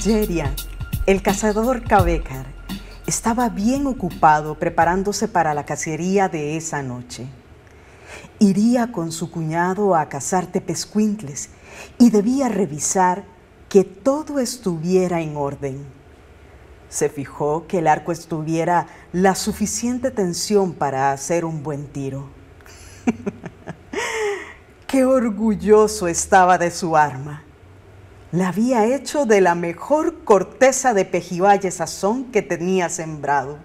Yerian, el cazador Cabécar, estaba bien ocupado preparándose para la cacería de esa noche. Iría con su cuñado a cazar tepezcuintles y debía revisar que todo estuviera en orden. Se fijó que el arco estuviera la suficiente tensión para hacer un buen tiro. ¡Qué orgulloso estaba de su arma! La había hecho de la mejor corteza de pejibaye sazón que tenía sembrado.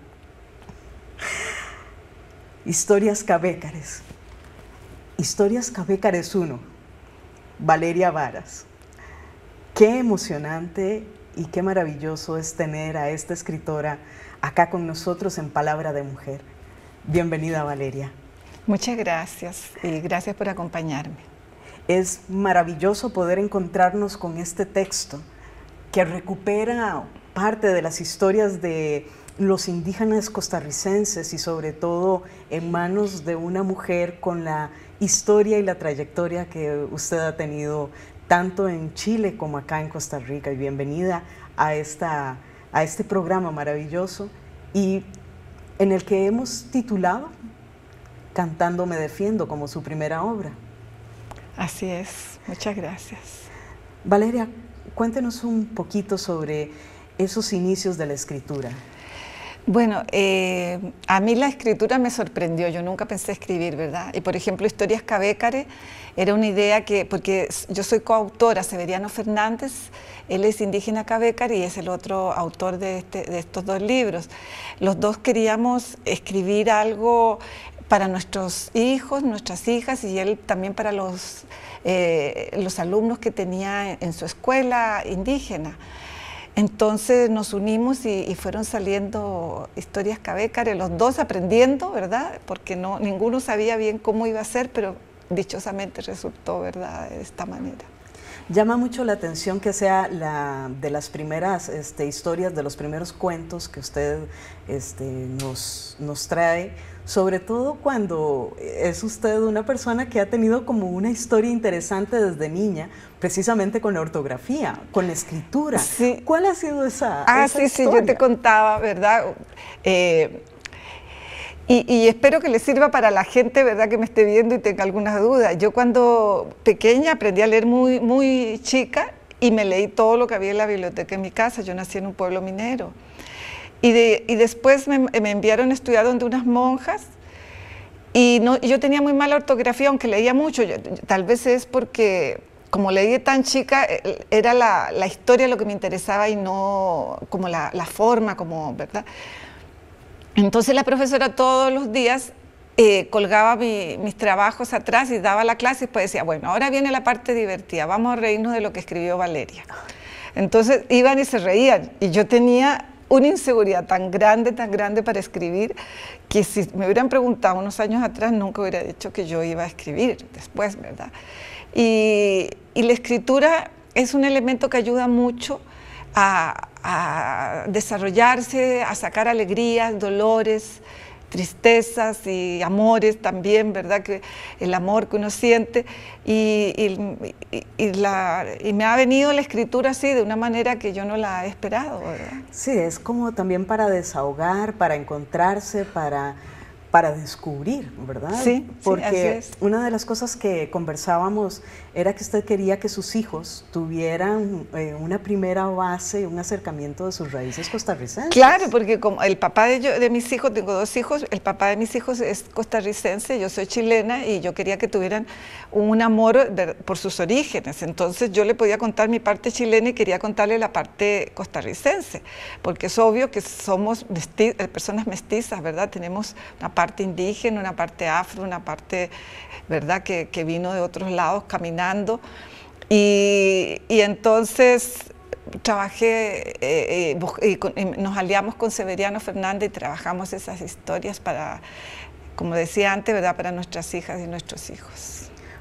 Historias Cabécares. Historias Cabécares 1. Valeria Varas. Qué emocionante y qué maravilloso es tener a esta escritora acá con nosotros en Palabra de Mujer. Bienvenida, Valeria. Muchas gracias y gracias por acompañarme. Es maravilloso poder encontrarnos con este texto que recupera parte de las historias de los indígenas costarricenses y sobre todo en manos de una mujer con la historia y la trayectoria que usted ha tenido tanto en Chile como acá en Costa Rica. Y bienvenida a este programa maravilloso y en el que hemos titulado Cantando me defiendo como su primera obra. Así es, muchas gracias. Valeria, cuéntenos un poquito sobre esos inicios de la escritura. Bueno, a mí la escritura me sorprendió, yo nunca pensé escribir, ¿verdad? Y por ejemplo, Historias Cabécares era una idea que, porque yo soy coautora, Severiano Fernández, él es indígena Cabécar y es el otro autor de estos dos libros. Los dos queríamos escribir algo para nuestros hijos, nuestras hijas y él también para los alumnos que tenía en su escuela indígena. Entonces nos unimos y fueron saliendo Historias Cabécares, los dos aprendiendo, ¿verdad? Porque ninguno sabía bien cómo iba a ser, pero dichosamente resultó, ¿verdad?, de esta manera. Llama mucho la atención que sea de las primeras historias, de los primeros cuentos que usted nos trae, sobre todo cuando es usted una persona que ha tenido como una historia interesante desde niña, precisamente con la ortografía, con la escritura. Sí. ¿Cuál ha sido esa sí, historia? Sí, yo te contaba, ¿verdad? Y espero que le sirva para la gente, ¿verdad?, que me esté viendo y tenga algunas dudas. Yo cuando pequeña aprendí a leer muy chica y me leí todo lo que había en la biblioteca en mi casa. Yo nací en un pueblo minero. Y después me enviaron a estudiar donde unas monjas y yo tenía muy mala ortografía, aunque leía mucho. Tal vez es porque, como leí tan chica, era la historia lo que me interesaba y no como la forma, como, ¿verdad? Entonces la profesora todos los días colgaba mis trabajos atrás y daba la clase y después decía, bueno, ahora viene la parte divertida, vamos a reírnos de lo que escribió Valeria. Entonces iban y se reían y yo tenía una inseguridad tan grande para escribir, que si me hubieran preguntado unos años atrás nunca hubiera dicho que yo iba a escribir después, ¿verdad? Y la escritura es un elemento que ayuda mucho a desarrollarse, a sacar alegrías, dolores, tristezas y amores también, ¿verdad? Que el amor que uno siente y me ha venido la escritura así de una manera que yo no la he esperado, ¿verdad? Sí, es como también para desahogar, para encontrarse, para descubrir, ¿verdad? Sí, porque sí, así es. Una de las cosas que conversábamos era que usted quería que sus hijos tuvieran una primera base, un acercamiento de sus raíces costarricenses. Claro, porque como el papá de mis hijos, tengo dos hijos, el papá de mis hijos es costarricense, yo soy chilena y yo quería que tuvieran un amor por sus orígenes. Entonces yo le podía contar mi parte chilena y quería contarle la parte costarricense, porque es obvio que somos personas mestizas, ¿verdad? Tenemos una parte indígena, una parte afro, una parte, ¿verdad?, que vino de otros lados caminando. Y entonces trabajé, nos aliamos con Severiano Fernández y trabajamos esas historias para, como decía antes, ¿verdad?, para nuestras hijas y nuestros hijos.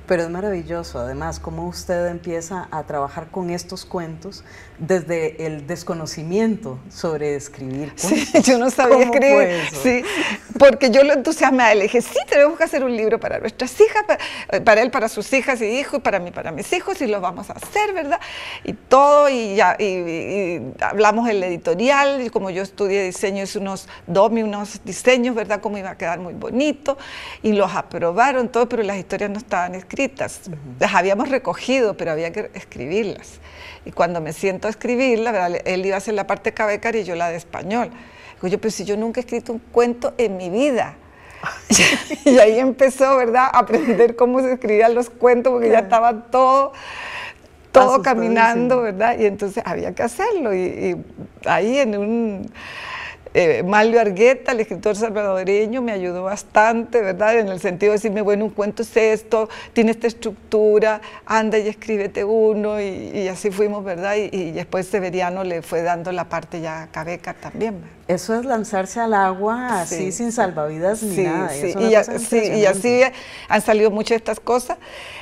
Pero es maravilloso, además, cómo usted empieza a trabajar con estos cuentos desde el desconocimiento sobre escribir cuentos. Sí, yo no sabía escribir, sí, porque yo lo entusiasmaba, le dije, sí, tenemos que hacer un libro para nuestras hijas, para él, para sus hijas y hijos, para mí, para mis hijos, y lo vamos a hacer, ¿verdad? Y todo, y hablamos en la editorial, y como yo estudié diseño, hice unos diseños, ¿verdad? Cómo iba a quedar muy bonito, y los aprobaron todo, pero las historias no estaban escritas. Las habíamos recogido, pero había que escribirlas. Y cuando me siento a escribirlas, ¿verdad? Él iba a hacer la parte Cavécar y yo la de español. Digo yo, pero si yo nunca he escrito un cuento en mi vida. Y ahí empezó, ¿verdad?, a aprender cómo se escribían los cuentos, porque ya estaba todo caminando, ¿verdad? Y entonces había que hacerlo. Y ahí en un... Manlio Argueta, el escritor salvadoreño, me ayudó bastante, ¿verdad? En el sentido de decirme, bueno, un cuento es esto, tiene esta estructura, anda y escríbete uno, y así fuimos, ¿verdad? Y después Severiano le fue dando la parte ya a Cavécar también. Eso es lanzarse al agua así, sin salvavidas ni nada. Sí, y así han salido muchas de estas cosas.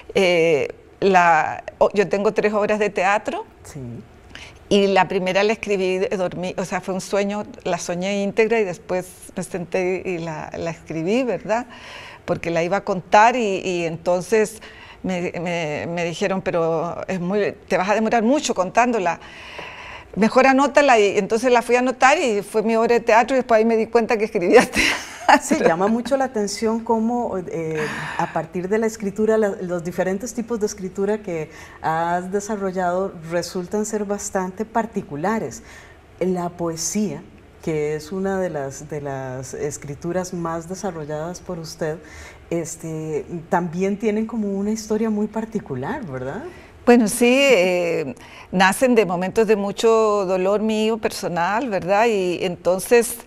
Yo tengo 3 obras de teatro. Sí. Y la primera la escribí, dormí, o sea, fue un sueño, la soñé íntegra y después me senté y la escribí, ¿verdad? Porque la iba a contar y entonces me dijeron, pero te vas a demorar mucho contándola. Mejor anótala, y entonces la fui a anotar y fue mi obra de teatro y después ahí me di cuenta que escribía teatro. Sí, llama mucho la atención cómo a partir de la escritura, los diferentes tipos de escritura que has desarrollado resultan ser bastante particulares. La poesía, que es una de las escrituras más desarrolladas por usted, también tienen como una historia muy particular, ¿verdad? Bueno, sí, nacen de momentos de mucho dolor mío personal, ¿verdad? Y entonces,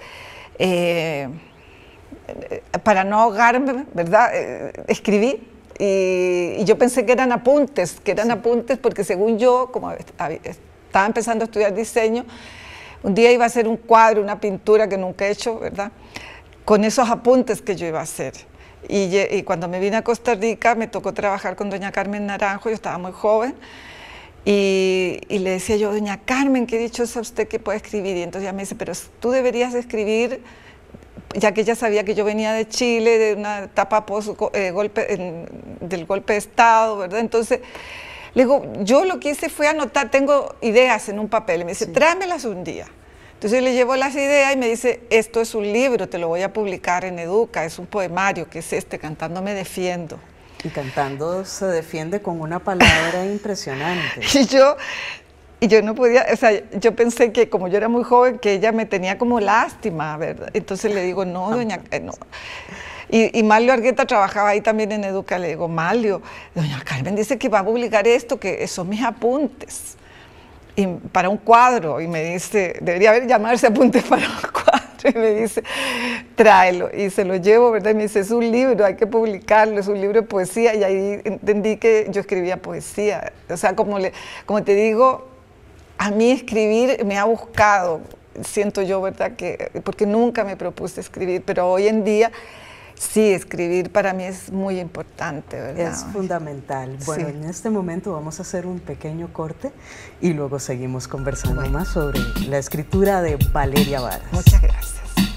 para no ahogarme, ¿verdad? Escribí y yo pensé que eran apuntes, porque según yo, como estaba empezando a estudiar diseño, un día iba a hacer un cuadro, una pintura que nunca he hecho, ¿verdad? Con esos apuntes que yo iba a hacer. Y cuando me vine a Costa Rica me tocó trabajar con doña Carmen Naranjo, yo estaba muy joven, y le decía yo, doña Carmen, qué dichosa usted que puede escribir. Y entonces ella me dice, pero tú deberías escribir, ya que ella sabía que yo venía de Chile, de una etapa del golpe de Estado, ¿verdad? Entonces le digo, yo lo que hice fue anotar, tengo ideas en un papel, y me dice, sí, tráemelas un día. Entonces le llevo las ideas y me dice, esto es un libro, te lo voy a publicar en Educa, es un poemario, que es Cantando me defiendo. Y cantando se defiende con una palabra impresionante. Y yo no podía, o sea, yo pensé que como yo era muy joven, que ella me tenía como lástima, ¿verdad? Entonces le digo, no, doña, no. Y Manlio Argueta trabajaba ahí también en Educa, le digo, Manlio, doña Carmen dice que va a publicar esto, que son mis apuntes. Y para un cuadro, y me dice, debería haber llamarse apuntes para un cuadro, y me dice, tráelo, y se lo llevo, ¿verdad? Y me dice, es un libro, hay que publicarlo, es un libro de poesía, y ahí entendí que yo escribía poesía. O sea, como te digo, a mí escribir me ha buscado, siento yo, ¿verdad? Porque nunca me propuse escribir, pero hoy en día sí, escribir para mí es muy importante, ¿verdad? Es fundamental. Bueno, sí, en este momento vamos a hacer un pequeño corte y luego seguimos conversando más sobre la escritura de Valeria Varas. Muchas gracias.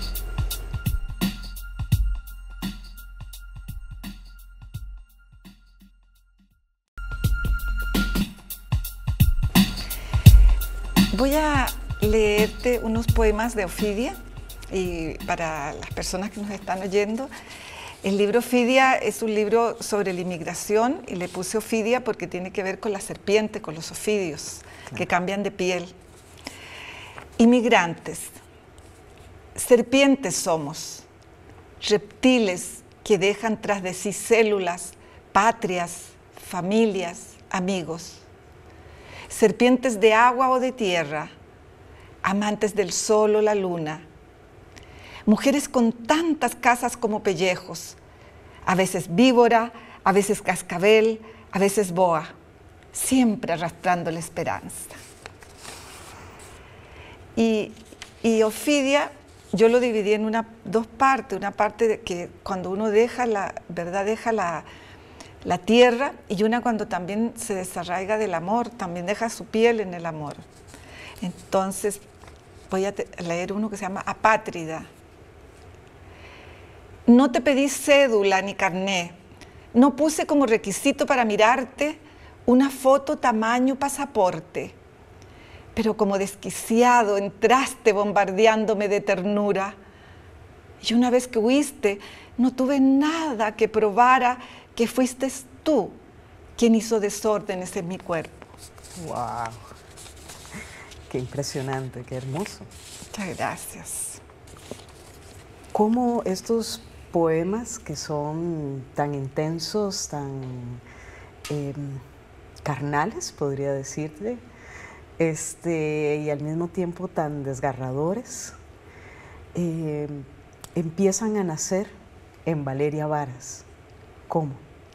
Voy a leerte unos poemas de Ofidia. Y para las personas que nos están oyendo, el libro Ofidia es un libro sobre la inmigración y le puse Ofidia porque tiene que ver con la serpiente, con los ofidios, claro, que cambian de piel. Inmigrantes, serpientes somos, reptiles que dejan tras de sí células, patrias, familias, amigos. Serpientes de agua o de tierra, amantes del sol o la luna. Mujeres con tantas casas como pellejos, a veces víbora, a veces cascabel, a veces boa, siempre arrastrando la esperanza. Y Ofidia, yo lo dividí en dos partes, una parte de que cuando uno deja la verdad, deja la tierra, y una cuando también se desarraiga del amor, también deja su piel en el amor. Entonces voy a leer uno que se llama Apátrida. No te pedí cédula ni carné, no puse como requisito para mirarte una foto tamaño pasaporte, pero como desquiciado entraste bombardeándome de ternura, y una vez que huiste no tuve nada que probara que fuiste tú quien hizo desórdenes en mi cuerpo. ¡Wow! ¡Qué impresionante, qué hermoso! Muchas gracias. ¿Cómo estos poemas que son tan intensos, tan carnales, podría decirte, y al mismo tiempo tan desgarradores, empiezan a nacer en Valeria Varas? ¿Cómo?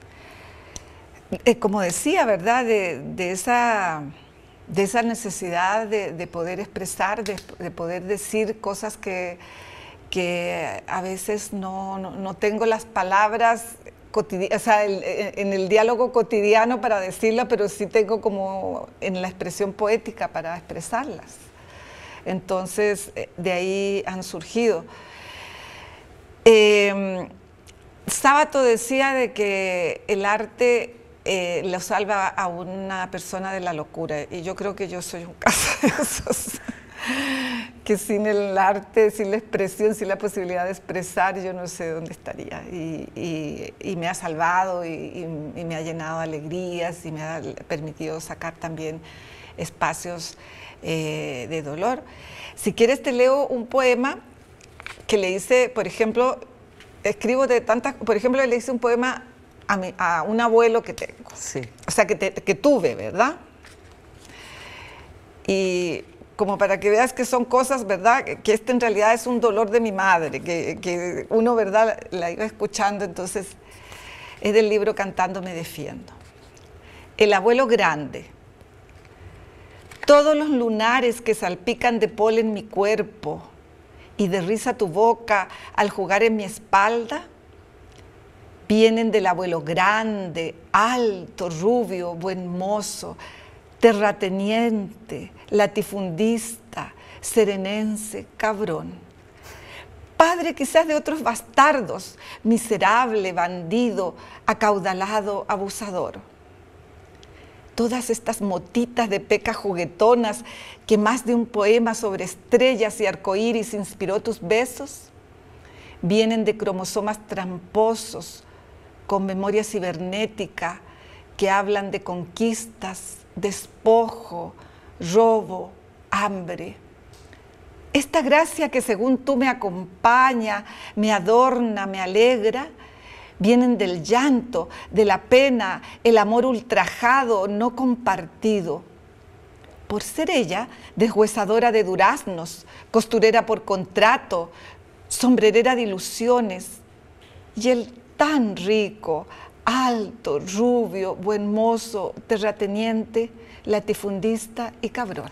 Como decía, ¿verdad? De esa necesidad de poder expresar, de poder decir cosas que a veces no tengo las palabras o sea, en el diálogo cotidiano para decirla, pero sí tengo como en la expresión poética para expresarlas. Entonces, de ahí han surgido. Sábato decía de que el arte lo salva a una persona de la locura, y yo creo que yo soy un caso de esos. Que sin el arte, sin la expresión, sin la posibilidad de expresar, yo no sé dónde estaría. Y me ha salvado y me ha llenado de alegrías y me ha permitido sacar también espacios de dolor. Si quieres te leo un poema que le hice, por ejemplo, escribo de tantas, por ejemplo, le hice un poema a un abuelo que tengo. Sí. O sea, que tuve, ¿verdad? Y como para que veas que son cosas, ¿verdad? Que este en realidad es un dolor de mi madre, que uno, ¿verdad?, la iba escuchando. Entonces, es del libro Cantando me defiendo. El abuelo grande. Todos los lunares que salpican de polen mi cuerpo y de risa tu boca al jugar en mi espalda, vienen del abuelo grande, alto, rubio, buen mozo, terrateniente, latifundista, serenense, cabrón. Padre quizás de otros bastardos, miserable, bandido, acaudalado, abusador. Todas estas motitas de pecas juguetonas que más de un poema sobre estrellas y arcoíris inspiró tus besos, vienen de cromosomas tramposos, con memoria cibernética, que hablan de conquistas, despojo, robo, hambre. Esta gracia que según tú me acompaña, me adorna, me alegra, vienen del llanto, de la pena, el amor ultrajado, no compartido. Por ser ella deshuesadora de duraznos, costurera por contrato, sombrerera de ilusiones, y el tan rico, alto, rubio, buen mozo, terrateniente, latifundista y cabrón.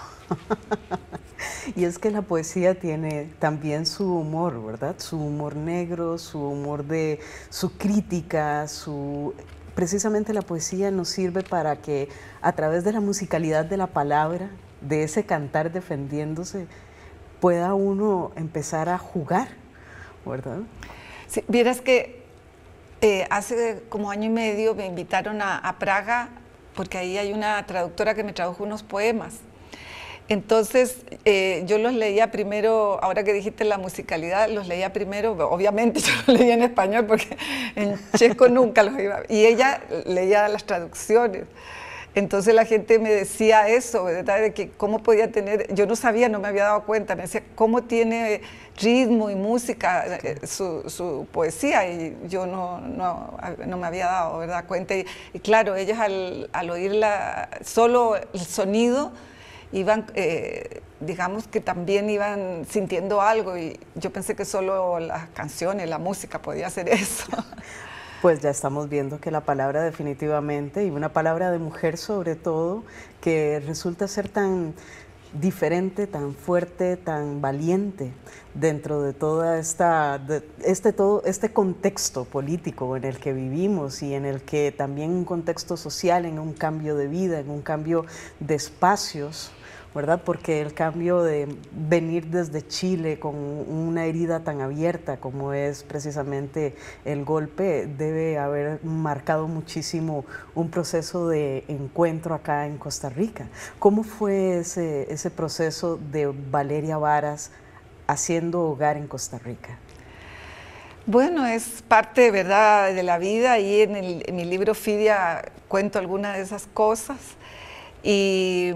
Y es que la poesía tiene también su humor, ¿verdad? Su humor negro, su humor de su crítica, precisamente la poesía nos sirve para que a través de la musicalidad de la palabra, de ese cantar defendiéndose, pueda uno empezar a jugar, ¿verdad? Sí, vieras que hace como año y medio me invitaron a Praga, porque ahí hay una traductora que me tradujo unos poemas. Entonces yo los leía primero, ahora que dijiste la musicalidad, los leía primero, obviamente yo los leía en español porque en checo nunca los iba a ver, y ella leía las traducciones. Entonces la gente me decía eso, ¿verdad? De que cómo podía tener, yo no sabía, no me había dado cuenta, me decía cómo tiene ritmo y música su poesía, y yo no me había dado, ¿verdad?, cuenta. Y claro, ellos al oír solo el sonido, iban, digamos que también iban sintiendo algo, y yo pensé que solo las canciones, la música podía hacer eso. Pues ya estamos viendo que la palabra definitivamente, y una palabra de mujer sobre todo, que resulta ser tan diferente, tan fuerte, tan valiente dentro de toda este contexto político en el que vivimos y en el que también un contexto social, en un cambio de vida, en un cambio de espacios, ¿verdad? Porque el cambio de venir desde Chile con una herida tan abierta como es precisamente el golpe debe haber marcado muchísimo un proceso de encuentro acá en Costa Rica. ¿Cómo fue ese proceso de Valeria Varas haciendo hogar en Costa Rica? Bueno, es parte, ¿verdad?, de la vida, y en mi libro Fidia cuento algunas de esas cosas, y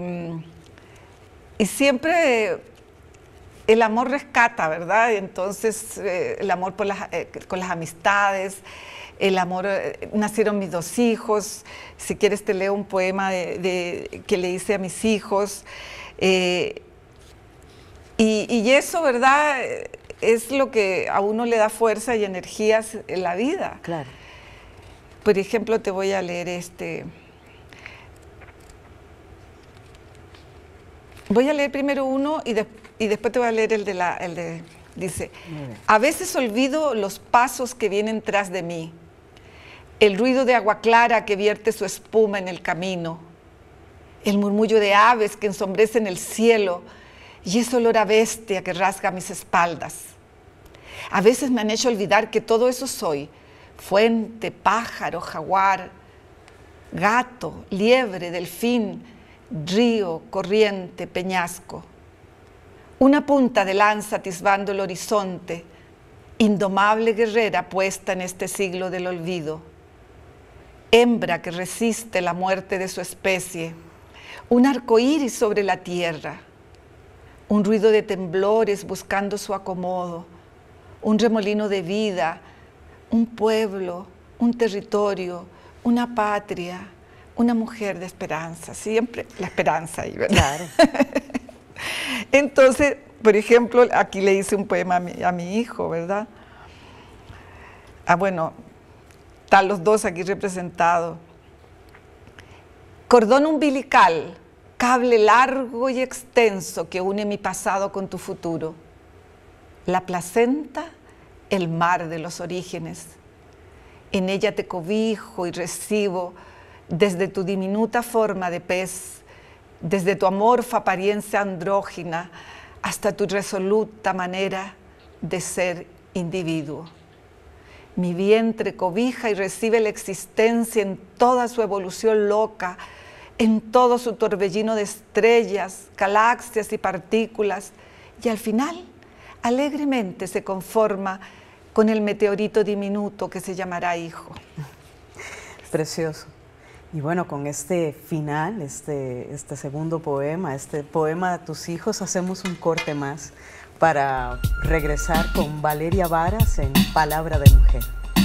siempre el amor rescata, ¿verdad? Entonces, el amor con las amistades, el amor, nacieron mis 2 hijos, si quieres te leo un poema que le hice a mis hijos, y eso, ¿verdad?, es lo que a uno le da fuerza y energías en la vida. Claro. Por ejemplo, te voy a leer Voy a leer primero uno y después te voy a leer dice, a veces olvido los pasos que vienen tras de mí, el ruido de agua clara que vierte su espuma en el camino, el murmullo de aves que ensombrecen el cielo y ese olor a bestia que rasga mis espaldas. A veces me han hecho olvidar que todo eso soy, fuente, pájaro, jaguar, gato, liebre, delfín, río, corriente, peñasco. Una punta de lanza atisbando el horizonte, indomable guerrera puesta en este siglo del olvido. Hembra que resiste la muerte de su especie, un arcoíris sobre la tierra, un ruido de temblores buscando su acomodo, un remolino de vida, un pueblo, un territorio, una patria, una mujer de esperanza, siempre la esperanza ahí, ¿verdad? Claro. Entonces, por ejemplo, aquí le hice un poema a mi hijo, ¿verdad? Bueno, están los 2 aquí representados. Cordón umbilical, cable largo y extenso que une mi pasado con tu futuro. La placenta, el mar de los orígenes. En ella te cobijo y recibo desde tu diminuta forma de pez, desde tu amorfa apariencia andrógina hasta tu resoluta manera de ser individuo. Mi vientre cobija y recibe la existencia en toda su evolución loca, en todo su torbellino de estrellas, galaxias y partículas, y al final alegremente se conforma con el meteorito diminuto que se llamará hijo. Precioso. Y bueno, con este final, este segundo poema, este poema de tus hijos, hacemos un corte más para regresar con Valeria Varas en Palabra de Mujer.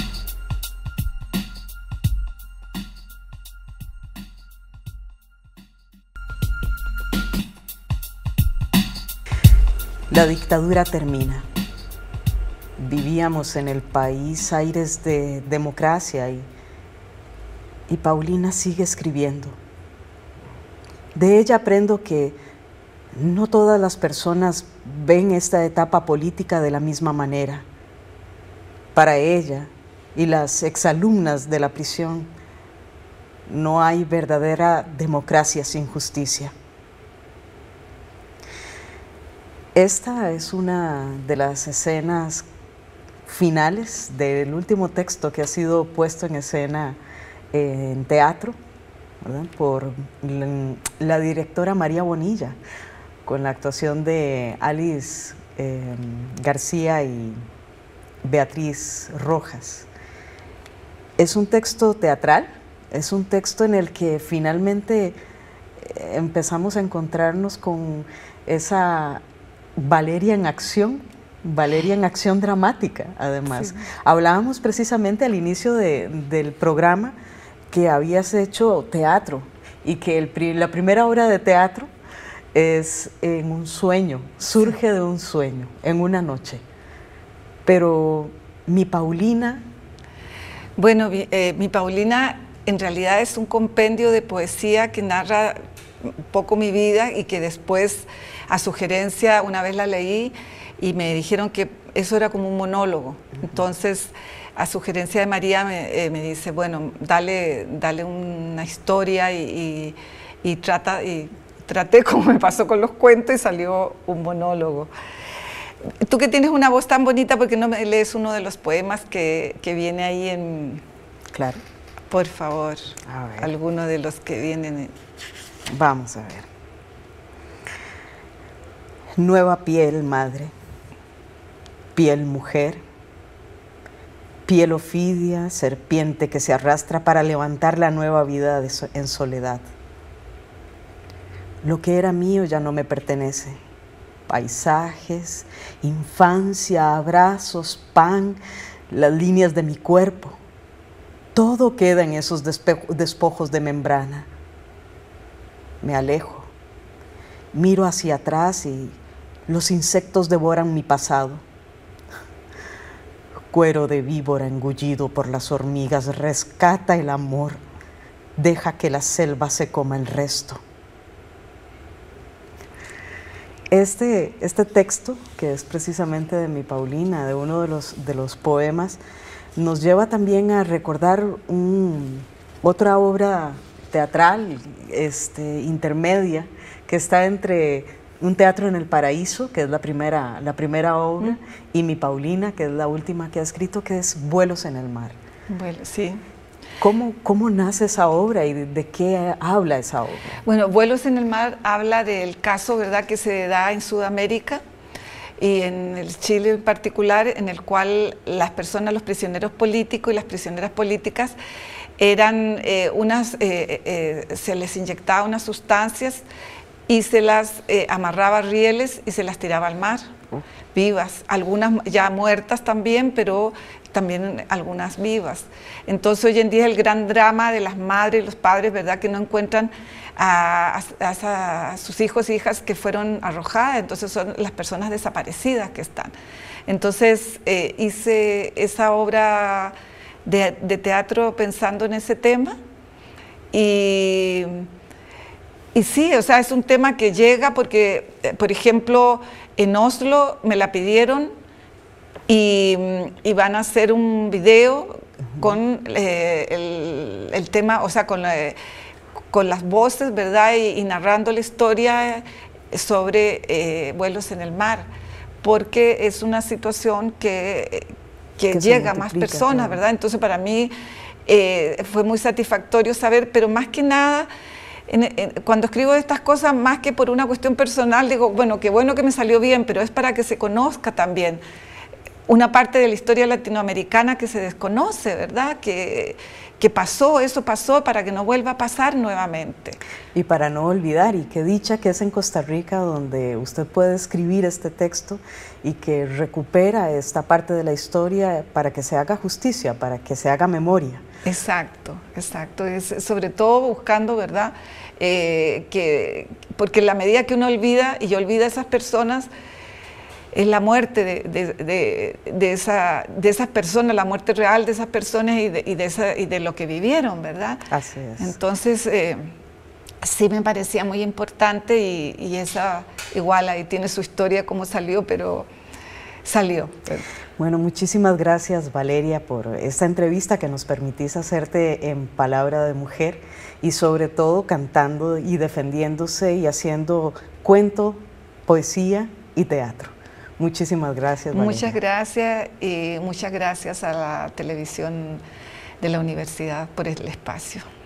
La dictadura termina. Vivíamos en el país aires de democracia y Paulina sigue escribiendo. De ella aprendo que no todas las personas ven esta etapa política de la misma manera. Para ella y las exalumnas de la prisión, no hay verdadera democracia sin justicia. Esta es una de las escenas finales del último texto que ha sido puesto en escena en teatro, ¿verdad?, por la directora María Bonilla, con la actuación de Alice García y Beatriz Rojas. Es un texto teatral, es un texto en el que finalmente empezamos a encontrarnos con esa Valeria en acción dramática, además. Sí. Hablábamos precisamente al inicio del programa que habías hecho teatro y que la primera obra de teatro es en un sueño, surge de un sueño, en una noche. Pero mi Paulina... Bueno, mi Paulina en realidad es un compendio de poesía que narra un poco mi vida y que después, a sugerencia, una vez la leí y me dijeron que eso era como un monólogo. Entonces, a sugerencia de María me dice, bueno, dale una historia y traté como me pasó con los cuentos y salió un monólogo. Tú que tienes una voz tan bonita, ¿por qué no me lees uno de los poemas que viene ahí en...? Claro. Por favor, A ver. alguno de los que vienen. Vamos a ver. Nueva piel, madre. Piel, mujer. Piel ofidia, serpiente que se arrastra para levantar la nueva vida en soledad. Lo que era mío ya no me pertenece. Paisajes, infancia, abrazos, pan, las líneas de mi cuerpo. Todo queda en esos despojos de membrana. Me alejo, miro hacia atrás y los insectos devoran mi pasado. Cuero de víbora engullido por las hormigas rescata el amor, deja que la selva se coma el resto. Este texto, que es precisamente de mi Paulina, de uno de los poemas, nos lleva también a recordar otra obra teatral intermedia que está entre Un teatro en el paraíso, que es la primera obra, y mi Paulina, que es la última que ha escrito, que es Vuelos en el mar. Bueno, sí. ¿Cómo nace esa obra y de qué habla esa obra? Bueno, Vuelos en el mar habla del caso, ¿verdad?, que se da en Sudamérica y en el Chile en particular, en el cual las personas, los prisioneros políticos y las prisioneras políticas eran se les inyectaba unas sustancias y se las amarraba a rieles y se las tiraba al mar, vivas, algunas ya muertas también, pero también algunas vivas. Entonces hoy en día el gran drama de las madres y los padres, ¿verdad?, que no encuentran a sus hijos e hijas que fueron arrojadas, entonces son las personas desaparecidas que están. Entonces hice esa obra de teatro pensando en ese tema y sí, o sea, es un tema que llega porque, por ejemplo, en Oslo me la pidieron y van a hacer un video con el tema, o sea, con las voces, ¿verdad? Y narrando la historia sobre vuelos en el mar, porque es una situación que llega a más personas, ¿verdad? Entonces para mí fue muy satisfactorio saber, pero más que nada, cuando escribo estas cosas, más que por una cuestión personal, digo, bueno, qué bueno que me salió bien, pero es para que se conozca también una parte de la historia latinoamericana que se desconoce, ¿verdad? Que eso pasó para que no vuelva a pasar nuevamente. Y para no olvidar, y qué dicha que es en Costa Rica donde usted puede escribir este texto y que recupera esta parte de la historia para que se haga justicia, para que se haga memoria. Exacto, exacto. Es sobre todo buscando, ¿verdad? Porque en la medida que uno olvida y olvida a esas personas, es la muerte de esas personas, la muerte real de esas personas y de lo que vivieron, ¿verdad? Así es. Entonces, sí me parecía muy importante y esa igual ahí tiene su historia cómo salió, pero salió. Bueno, muchísimas gracias, Valeria, por esta entrevista que nos permitís hacerte en Palabra de Mujer y sobre todo cantando y defendiéndose y haciendo cuento, poesía y teatro. Muchísimas gracias, Valeria. Muchas gracias y muchas gracias a la televisión de la universidad por el espacio.